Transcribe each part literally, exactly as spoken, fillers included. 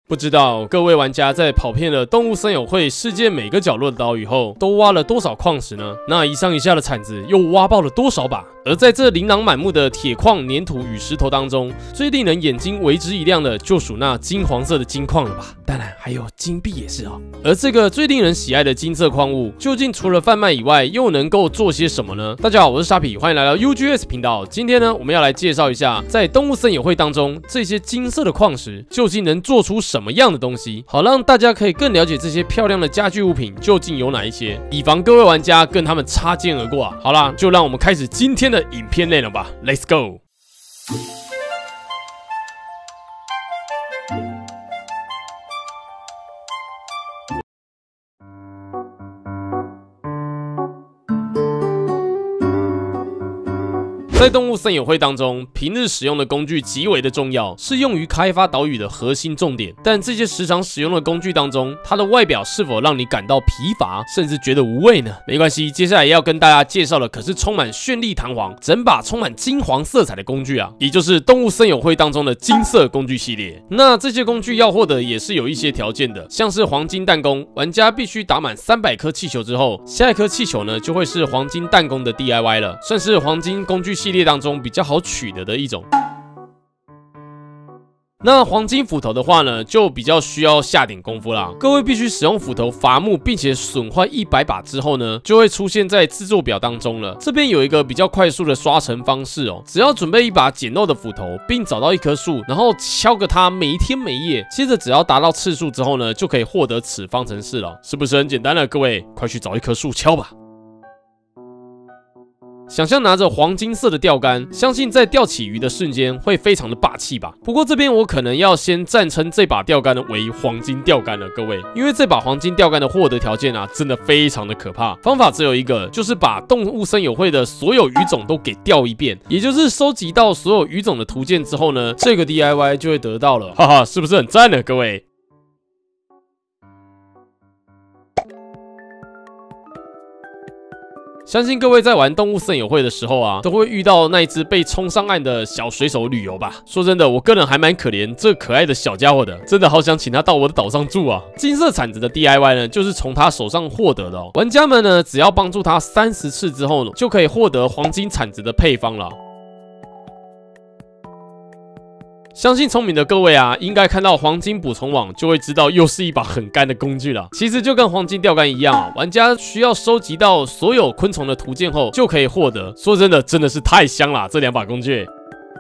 不知道各位玩家在跑遍了动物森友会世界每个角落的岛屿后，都挖了多少矿石呢？那一上一下的铲子又挖爆了多少把？而在这琳琅满目的铁矿、粘土与石头当中，最令人眼睛为之一亮的，就属那金黄色的金矿了吧？当然还有金币也是哦。而这个最令人喜爱的金色矿物，究竟除了贩卖以外，又能够做些什么呢？大家好，我是沙皮，欢迎来到 U G S 频道。今天呢，我们要来介绍一下，在动物森友会当中，这些金色的矿石究竟能做出什么样的东西，好让大家可以更了解这些漂亮的家具物品究竟有哪一些，以防各位玩家跟他们擦肩而过啊。好啦，就让我们开始今天的影片内容吧 ，Let's go。在动物森友会当中，平日使用的工具极为的重要，是用于开发岛屿的核心重点。但这些时常使用的工具当中，它的外表是否让你感到疲乏，甚至觉得无味呢？没关系，接下来要跟大家介绍的可是充满绚丽弹簧、整把充满金黄色彩的工具啊，也就是动物森友会当中的金色工具系列。那这些工具要获得也是有一些条件的，像是黄金弹弓，玩家必须打满三百颗气球之后，下一颗气球呢就会是黄金弹弓的 D I Y 了，算是黄金工具系列系列当中比较好取得的一种。那黄金斧头的话呢，就比较需要下点功夫啦。各位必须使用斧头伐木，并且损坏一百把之后呢，就会出现在制作表当中了。这边有一个比较快速的刷成方式哦，只要准备一把简陋的斧头，并找到一棵树，然后敲个它没天没夜，接着只要达到次数之后呢，就可以获得此方程式了。是不是很简单呢？各位快去找一棵树敲吧。想象拿着黄金色的钓竿，相信在钓起鱼的瞬间会非常的霸气吧。不过这边我可能要先暂称这把钓竿为黄金钓竿了，各位，因为这把黄金钓竿的获得条件啊，真的非常的可怕。方法只有一个，就是把动物森友会的所有鱼种都给钓一遍，也就是收集到所有鱼种的图鉴之后呢，这个 D I Y 就会得到了，哈哈，是不是很赞呢，各位？相信各位在玩动物森友会的时候啊，都会遇到那一只被冲上岸的小水手旅游吧。说真的，我个人还蛮可怜这可爱的小家伙的，真的好想请他到我的岛上住啊。金色铲子的 D I Y 呢，就是从他手上获得的哦。玩家们呢，只要帮助他三十次之后呢，就可以获得黄金铲子的配方了。相信聪明的各位啊，应该看到黄金捕虫网就会知道又是一把很干的工具了。其实就跟黄金钓竿一样啊，玩家需要收集到所有昆虫的图鉴后就可以获得。说真的，真的是太香了，这两把工具。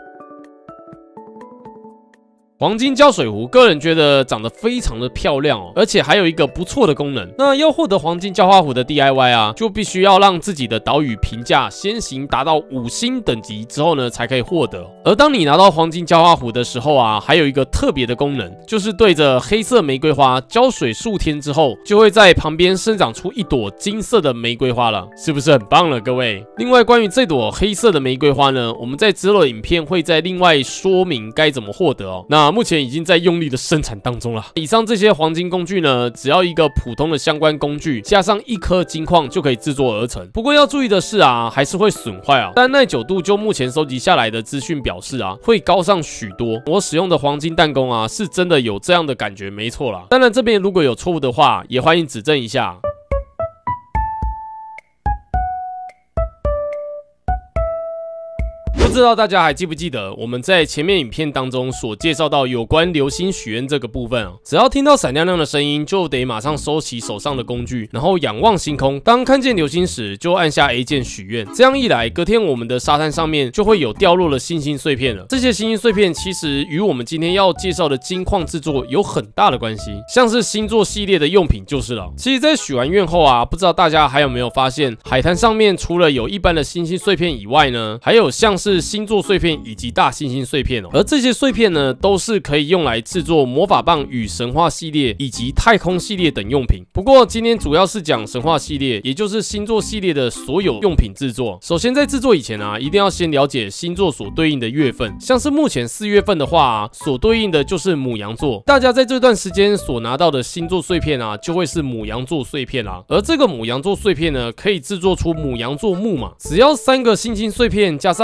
黄金胶水壶，个人觉得长得非常的漂亮哦，而且还有一个不错的功能。那要获得黄金浇花壶的 D I Y 啊，就必须要让自己的岛屿评价先行达到五星等级之后呢，才可以获得。而当你拿到黄金浇花壶的时候啊，还有一个特别的功能，就是对着黑色玫瑰花浇水数天之后，就会在旁边生长出一朵金色的玫瑰花了，是不是很棒了，各位？另外，关于这朵黑色的玫瑰花呢，我们在之后的影片会在另外说明该怎么获得哦。那目前已经在用力的生产当中了。以上这些黄金工具呢，只要一个普通的相关工具加上一颗金矿就可以制作而成。不过要注意的是啊，还是会损坏啊。但耐久度就目前收集下来的资讯表示啊，会高上许多。我使用的黄金弹弓啊，是真的有这样的感觉，没错啦。当然这边如果有错误的话，也欢迎指正一下。不知道大家还记不记得我们在前面影片当中所介绍到有关流星许愿这个部分啊？只要听到闪亮亮的声音，就得马上收起手上的工具，然后仰望星空。当看见流星时，就按下 A 键许愿。这样一来，隔天我们的沙滩上面就会有掉落的星星碎片了。这些星星碎片其实与我们今天要介绍的金矿制作有很大的关系，像是星座系列的用品就是了。其实，在许完愿后啊，不知道大家还有没有发现，海滩上面除了有一般的星星碎片以外呢，还有像是星座碎片以及大猩猩碎片哦，而这些碎片呢，都是可以用来制作魔法棒与神话系列以及太空系列等用品。不过今天主要是讲神话系列，也就是星座系列的所有用品制作。首先在制作以前啊，一定要先了解星座所对应的月份，像是目前四月份的话啊，所对应的就是牡羊座。大家在这段时间所拿到的星座碎片啊，就会是牡羊座碎片啦。而这个牡羊座碎片呢，可以制作出牡羊座木马，只要三个星星碎片加上牡羊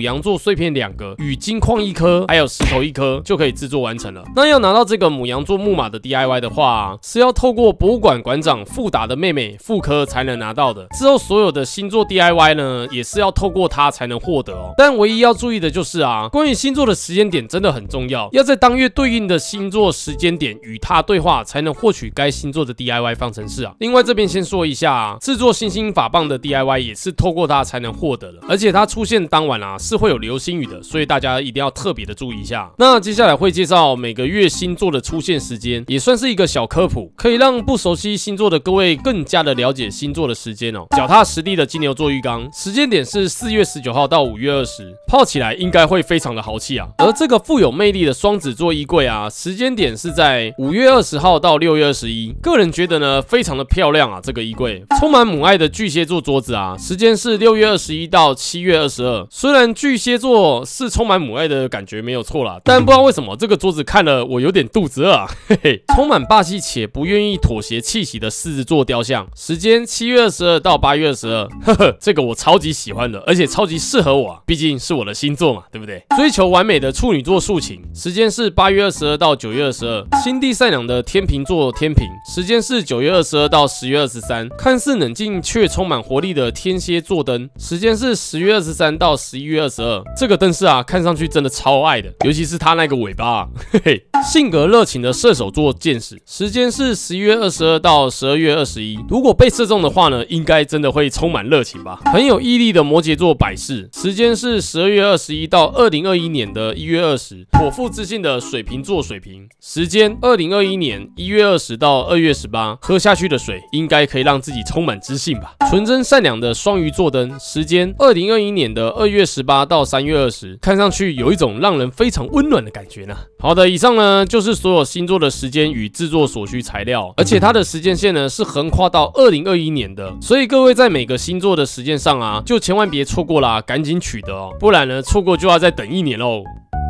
羊座碎片两个，与金矿一颗，还有石头一颗就可以制作完成了。那要拿到这个母羊座木马的 D I Y 的话，是要透过博物馆馆长富达的妹妹富科才能拿到的。之后所有的星座 D I Y 呢，也是要透过它才能获得哦。但唯一要注意的就是啊，关于星座的时间点真的很重要，要在当月对应的星座时间点与它对话，才能获取该星座的 D I Y 方程式啊。另外这边先说一下啊，制作星星法棒的 D I Y 也是透过它才能获得的，而且它出现当晚啊是会有流星雨的，所以大家一定要特别的注意一下。那接下来会介绍每个月星座的出现时间，也算是一个小科普，可以让不熟悉星座的各位更加的了解星座的时间哦。脚踏实地的金牛座浴缸，时间点是四月十九号到五月二十，泡起来应该会非常的豪气啊。而这个富有魅力的双子座衣柜啊，时间点是在五月二十号到六月二十一，个人觉得呢非常的漂亮啊。这个衣柜充满母爱的巨蟹座桌子啊，时间是六月二十一到七月二十二。虽然巨蟹座是充满母爱的感觉没有错啦，但不知道为什么这个桌子看了我有点肚子饿啊，嘿嘿。充满霸气且不愿意妥协气息的狮子座雕像，时间七月二十二到八月二十二，呵呵，这个我超级喜欢的，而且超级适合我啊，毕竟是我的星座嘛，对不对？追求完美的处女座竖琴，时间是八月二十二到九月二十二。心地善良的天秤座天平，时间是九月二十二到十月二十三。看似冷静却充满活力的天蝎座灯，时间是十月二十三到十一月二十二。这个灯饰啊，看上去真的超爱的，尤其是它那个尾巴啊，嘿嘿。性格热情的射手座箭矢，时间是十一月二十二到十二月二十一。如果被射中的话呢，应该真的会充满热情吧。很有毅力的摩羯座百事，时间是十二月二十一到二零二一年的一月二十。颇富自信的水瓶座水瓶，时间二零二一年一月二十到二月十八。喝下去的水应该可以让自己充满自信吧。纯真善良的双鱼座灯，时间二零二一年的二月十八到三月二十。看上去有一种让人非常温暖的感觉呢。好的，以上呢就是所有星座的时间与制作所需材料，而且它的时间线呢是横跨到二零二一年的，所以各位在每个星座的时间上啊，就千万别错过啦，赶紧取得哦，不然呢错过就要再等一年喽。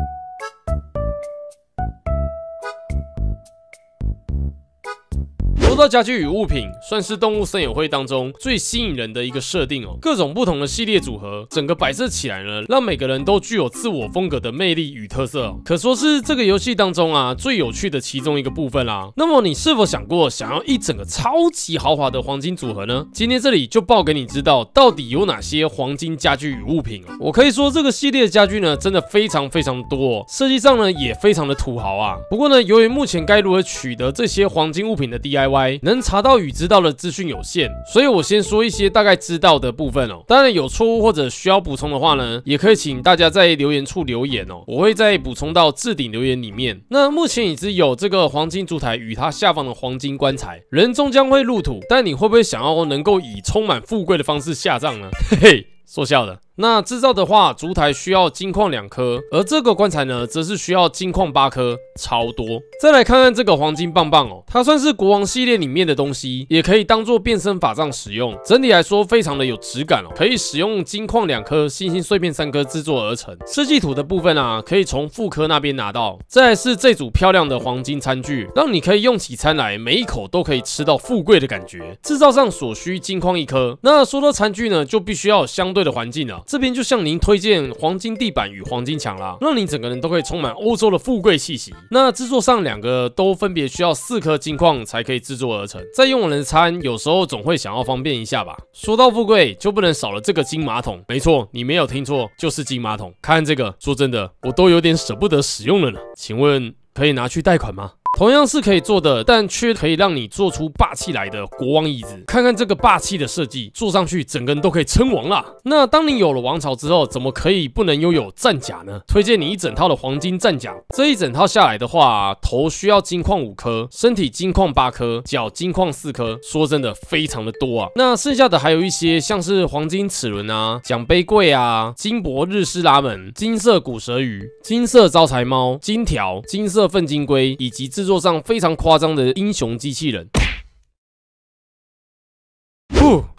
说到家具与物品，算是动物森友会当中最吸引人的一个设定哦。各种不同的系列组合，整个摆设起来呢，让每个人都具有自我风格的魅力与特色哦，可说是这个游戏当中啊最有趣的其中一个部分啦。那么你是否想过想要一整个超级豪华的黄金组合呢？今天这里就报给你知道到底有哪些黄金家具与物品哦。我可以说这个系列的家具呢，真的非常非常多哦，设计上呢也非常的土豪啊。不过呢，由于目前该如何取得这些黄金物品的 D I Y，能查到与知道的资讯有限，所以我先说一些大概知道的部分哦。当然有错误或者需要补充的话呢，也可以请大家在留言处留言哦，我会再补充到置顶留言里面。那目前已知有这个黄金烛台与它下方的黄金棺材，人终将会入土，但你会不会想要能够以充满富贵的方式下葬呢？嘿嘿，说笑的。那制造的话，烛台需要金矿两颗，而这个棺材呢，则是需要金矿八颗，超多。再来看看这个黄金棒棒哦，它算是国王系列里面的东西，也可以当做变身法杖使用。整体来说，非常的有质感哦，可以使用金矿两颗、星星碎片三颗制作而成。设计图的部分啊，可以从副科那边拿到。再来是这组漂亮的黄金餐具，让你可以用起餐来，每一口都可以吃到富贵的感觉。制造上所需金矿一颗。那说到餐具呢，就必须要有相对的环境了。这边就向您推荐黄金地板与黄金墙啦，让你整个人都可以充满欧洲的富贵气息。那制作上两个都分别需要四颗金矿才可以制作而成。在用完的餐，有时候总会想要方便一下吧。说到富贵，就不能少了这个金马桶。没错，你没有听错，就是金马桶。看这个，说真的，我都有点舍不得使用了呢。请问可以拿去贷款吗？同样是可以做的，但却可以让你做出霸气来的国王椅子。看看这个霸气的设计，坐上去整个人都可以称王啦。那当你有了王朝之后，怎么可以不能拥有战甲呢？推荐你一整套的黄金战甲。这一整套下来的话，头需要金矿五颗，身体金矿八颗，脚金矿四颗。说真的，非常的多啊。那剩下的还有一些像是黄金齿轮啊、奖杯柜啊、金箔日式拉门、金色古蛇鱼、金色招财猫、金条、金色粪金龟，以及制作上非常夸张的英雄机器人。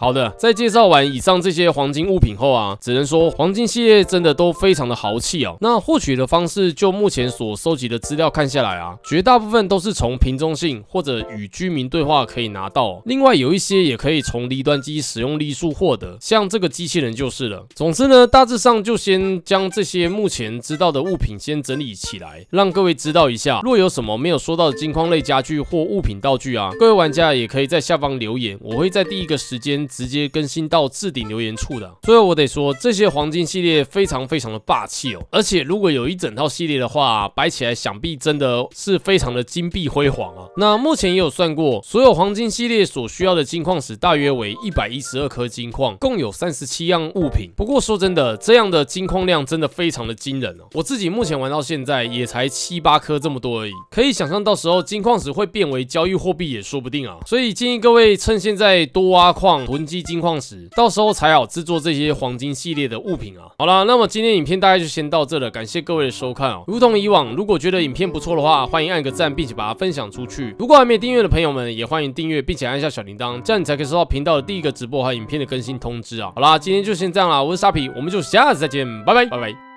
好的，在介绍完以上这些黄金物品后啊，只能说黄金系列真的都非常的豪气哦。那获取的方式，就目前所收集的资料看下来啊，绝大部分都是从瓶中信或者与居民对话可以拿到哦。另外有一些也可以从离端机使用力数获得，像这个机器人就是了。总之呢，大致上就先将这些目前知道的物品先整理起来，让各位知道一下。若有什么没有说到的金矿类家具或物品道具啊，各位玩家也可以在下方留言，我会在第一个时间直接更新到置顶留言处的。最后我得说，这些黄金系列非常非常的霸气哦，而且如果有一整套系列的话，摆起来想必真的是非常的金碧辉煌啊。那目前也有算过，所有黄金系列所需要的金矿石大约为一百一十二颗金矿，共有三十七样物品。不过说真的，这样的金矿量真的非常的惊人哦。我自己目前玩到现在也才七八颗这么多而已，可以想象到时候金矿石会变为交易货币也说不定啊。所以建议各位趁现在多挖矿囤积金矿石，到时候才好制作这些黄金系列的物品啊。好啦，那么今天影片大概就先到这了，感谢各位的收看哦。如同以往，如果觉得影片不错的话，欢迎按个赞，并且把它分享出去。如果还没订阅的朋友们，也欢迎订阅，并且按下小铃铛，这样你才可以收到频道的第一个直播和影片的更新通知啊。好啦，今天就先这样啦，我是沙皮，我们就下次再见，拜拜，拜拜。